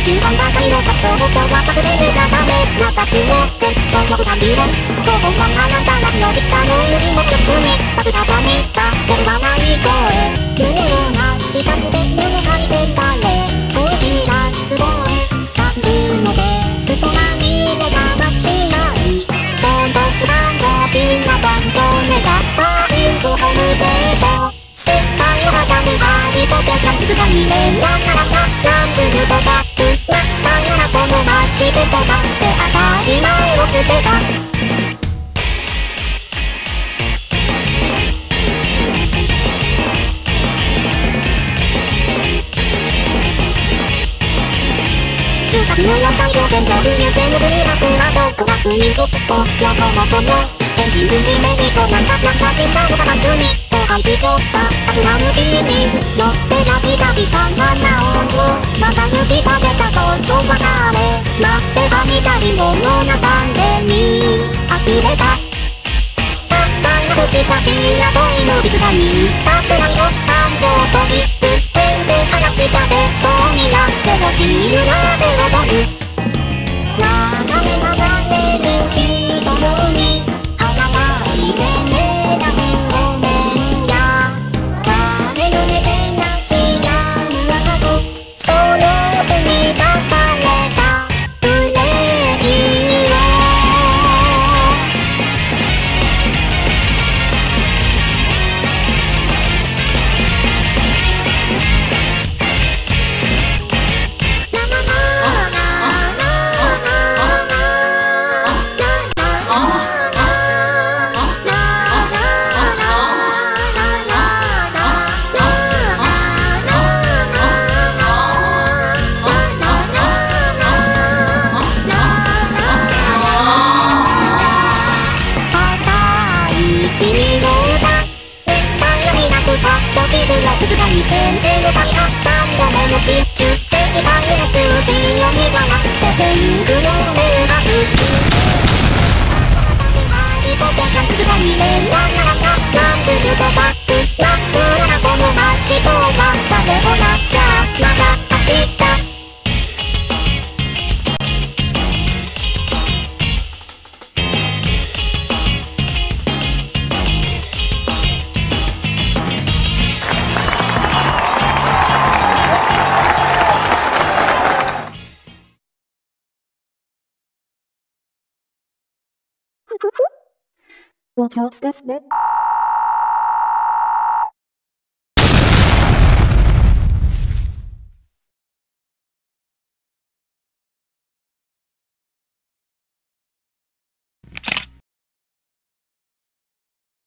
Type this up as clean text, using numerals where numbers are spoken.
中間ばかりの雑踏を今日は忘れるがダメ。私をって思うたびれ5本はあなたの下の指の曲にさすがだねだけはない声胸をなしかけて胸張ってたねこじらす声感じので嘘まみれがましないその不感情心な感情ねがパーインズホームデート世界を肌にハリポテキャンプが見れララララランブルとバックラッタイラこの街で育って当たり前を捨てた住宅の野菜を全部入線の釣り楽はどこが国ずっと横元のエンジン組メリコなんかなんかちっちゃいのがすみ後輩事情さ集まる君よってラビラビさんがなおんぞまた指食べたとちょ別れ待ってはみたりものなパンデミー呆れたたくさんなくした日やと犬ビスがにたくらいの感情とリップ全然話したベッドになっても自由なで踊る流れ流れる人の海離ないでねだめごめんや誰の目で泣きやむ赤子その手に抱かれたプレイをお上手ですね。